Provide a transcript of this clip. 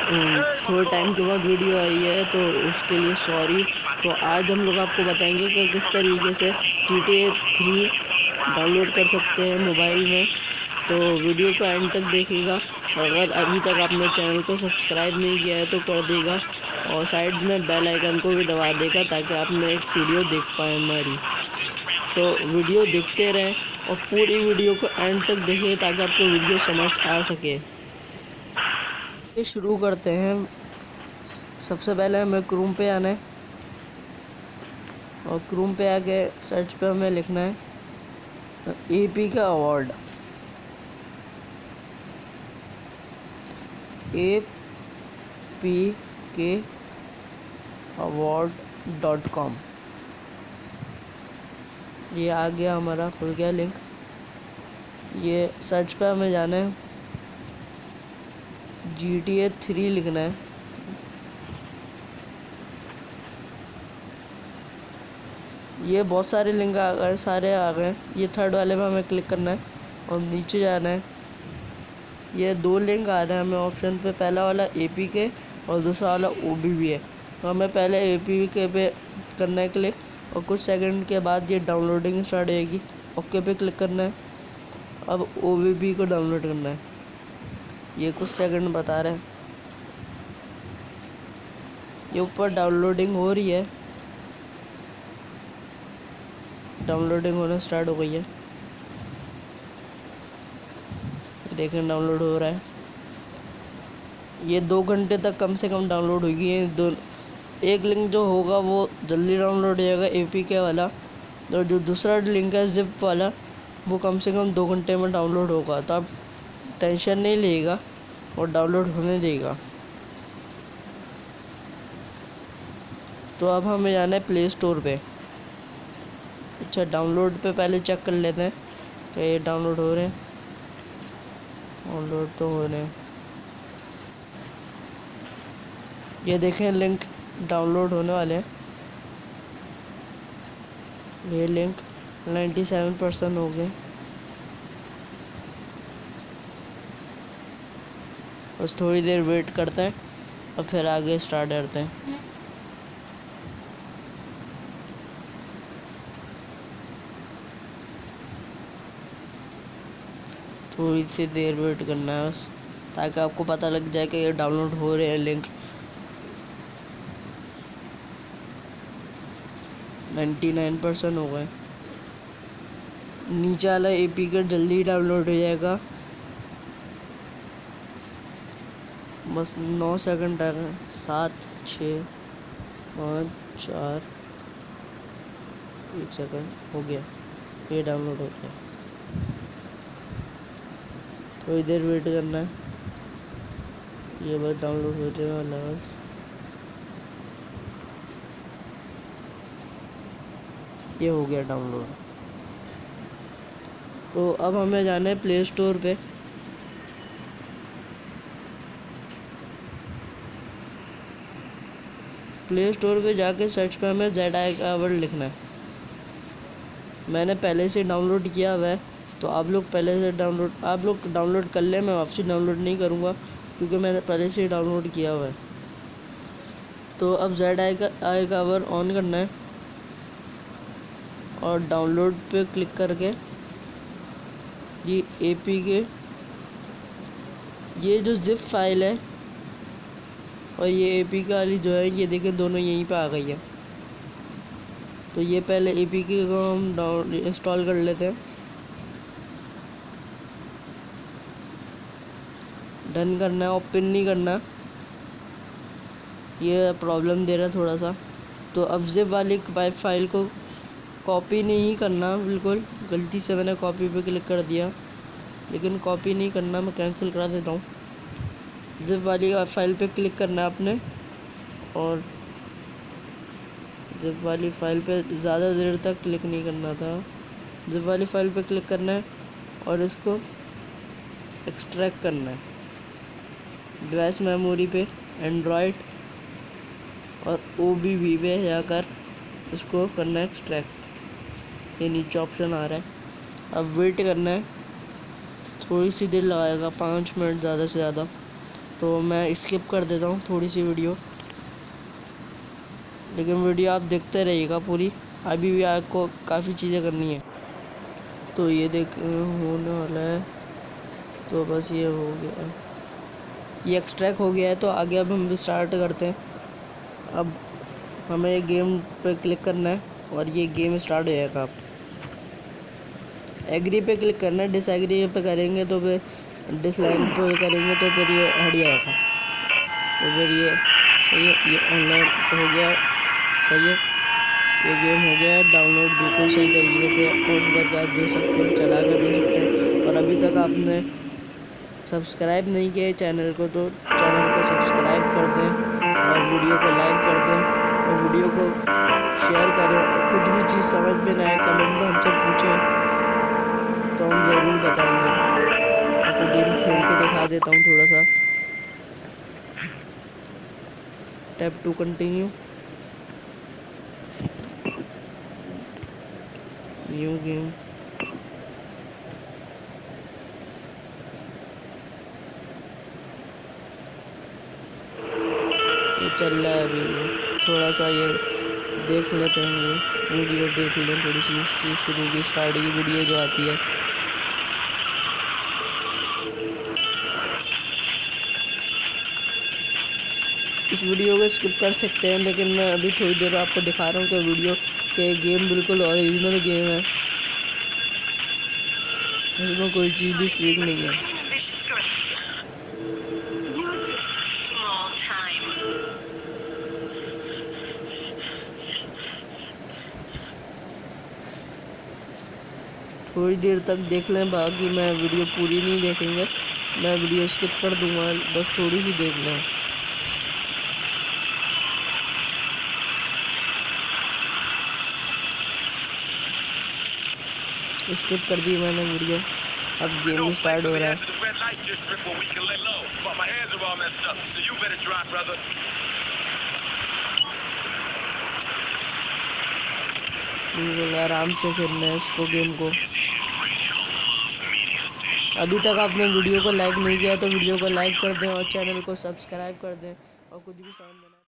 थोड़े टाइम के बाद वीडियो आई है, तो उसके लिए सॉरी। तो आज हम लोग आपको बताएंगे कि किस तरीके से GTA 3 डाउनलोड कर सकते हैं मोबाइल में। तो वीडियो को एंड तक देखिएगा, और अगर अभी तक आपने चैनल को सब्सक्राइब नहीं किया है तो कर देगा, और साइड में बेल आइकन को भी दबा देगा ताकि आप नेक्स्ट वीडियो देख पाएँ हमारी। तो वीडियो देखते रहें और पूरी वीडियो को एंड तक देखिए ताकि आपको वीडियो समझ आ सके। ये शुरू करते हैं। सबसे पहले हमें क्रोम पे आना है, और क्रोम पे आके सर्च पे हमें लिखना है APK अवार्ड। apkaward.com। ये आ गया, हमारा खुल गया लिंक। ये सर्च पे हमें जाना है, GTA 3 लिखना है। ये बहुत सारे लिंक आ गए, सारे आ गए। ये थर्ड वाले पे हमें क्लिक करना है और नीचे जाना है। ये 2 लिंक आ रहे हैं हमें ऑप्शन पे, पहला वाला APK और दूसरा वाला OBB है। तो हमें पहले APK पे करना है क्लिक, और कुछ सेकंड के बाद ये डाउनलोडिंग स्टार्ट होगी। ओके पे क्लिक करना है। अब OBB को डाउनलोड करना है। ये कुछ सेकंड बता रहे हैं, ये ऊपर डाउनलोडिंग हो रही है। डाउनलोडिंग होना स्टार्ट हो गई है, देखें डाउनलोड हो रहा है। ये 2 घंटे तक कम से कम डाउनलोड होगी। ये एक लिंक जो होगा वो जल्दी डाउनलोड हो जाएगा APK वाला, तो जो दूसरा लिंक है जिप वाला वो कम से कम 2 घंटे में डाउनलोड होगा। तो आप टेंशन नहीं लेगा और डाउनलोड होने देगा। तो अब हमें जाना है प्ले स्टोर पे। अच्छा, डाउनलोड पे पहले चेक कर लेते हैं कि ये डाउनलोड हो रहे हैं। डाउनलोड तो हो रहे हैं, ये देखें लिंक डाउनलोड होने वाले हैं। ये लिंक 97% हो गए। बस थोड़ी देर वेट करते हैं और फिर आगे स्टार्ट करते हैं। थोड़ी सी देर वेट करना है बस, ताकि आपको पता लग जाए कि ये डाउनलोड हो रहे हैं लिंक। 99% हो गए। नीचे वाला APK जल्दी डाउनलोड हो जाएगा, बस 9 सेकंड रह गए। 7 6 5 4 1 सेकंड हो गया, ये डाउनलोड हो गया। थोड़ी देर वेट करना है, ये बस डाउनलोड हो जाने वाला है। बस ये हो गया डाउनलोड। तो अब हमें जाना है प्ले स्टोर पे। प्ले स्टोर पे जाके सर्च पे हमें ZI अवार्ड लिखना है। मैंने पहले से डाउनलोड किया हुआ है, तो आप लोग डाउनलोड कर लें। मैं वापसी डाउनलोड नहीं करूँगा क्योंकि मैंने पहले से डाउनलोड किया हुआ है। तो अब ZI अवार्ड ऑन करना है और डाउनलोड पे क्लिक करके ये APK, ये जो जिप फाइल है और ये APK वाली जो है, ये देखें दोनों यहीं पे आ गई है। तो ये पहले APK को हम इंस्टॉल कर लेते हैं। डन करना है, ओपन नहीं करना, ये प्रॉब्लम दे रहा है थोड़ा सा। तो अब जिप वाली फाइल को कॉपी नहीं करना, बिल्कुल गलती से मैंने कॉपी पे क्लिक कर दिया, लेकिन कॉपी नहीं करना, मैं कैंसिल करा देता हूँ। जिप वाली फाइल पे क्लिक करना है आपने, और जिप वाली फाइल पे ज़्यादा देर तक क्लिक नहीं करना था। जिप वाली फाइल पे क्लिक करना है और इसको एक्सट्रैक्ट करना है। डिवाइस मेमोरी पे एंड्रॉयड और OBB पे जाकर इसको करना है एक्सट्रैक्ट। ये नीचे ऑप्शन आ रहा है, अब वेट करना है। थोड़ी सी देर लगाएगा, 5 मिनट ज़्यादा से ज़्यादा। तो मैं स्किप कर देता हूँ थोड़ी सी वीडियो, लेकिन वीडियो आप देखते रहिएगा पूरी, अभी भी आपको काफ़ी चीज़ें करनी है। तो ये देख होने वाला है, तो बस ये हो गया, ये एक्सट्रैक्ट हो गया है। तो आगे अब हम स्टार्ट करते हैं। अब हमें गेम पे क्लिक करना है और ये गेम स्टार्ट हो जाएगा। आप एग्री पे क्लिक करना है, डिसएग्री पे करेंगे तो फिर डिसलाइन पे करेंगे तो फिर ये हट जाएगा। तो फिर ये सही है, ये ऑनलाइन हो गया, सही है, ये गेम हो गया डाउनलोड बिल्कुल सही तरीके से ऑन करके आप देख सकते हैं, चला कर देख सकते हैं। और अभी तक आपने सब्सक्राइब नहीं किया है चैनल को तो चैनल को सब्सक्राइब कर दें और वीडियो को लाइक कर दें और वीडियो को शेयर करें। कुछ भी चीज़ समझ में ना आए कमेंट में हमसे पूछें तो हम ज़रूर बताएंगे। आपको गेम खेल के दिखा देता हूँ थोड़ा सा। Tap to continue, new game, ये चल रहा है अभी। थोड़ा सा ये देख लेते हैं, ये वीडियो देख लें थोड़ी सी, इसकी शुरू की स्टार्ट की वीडियो जो आती है। इस वीडियो को स्किप कर सकते हैं, लेकिन मैं अभी थोड़ी देर आपको दिखा रहा हूँ कि वीडियो के गेम बिल्कुल ओरिजिनल गेम है, इसमें कोई चीज़ भी फेक नहीं है। थोड़ी देर तक देख लें, बाकी मैं वीडियो पूरी नहीं देखेंगे, मैं वीडियो स्किप कर दूंगा, बस थोड़ी सी देख लें। स्किप कर दी मैंने वीडियो, अब गेम स्टार्ट हो रहा है। बिल्कुल आराम से खेलना है इसको, गेम को। अभी तक आपने वीडियो को लाइक नहीं किया तो वीडियो को लाइक कर दें और चैनल को सब्सक्राइब कर दें और कुछ भी साउंड बना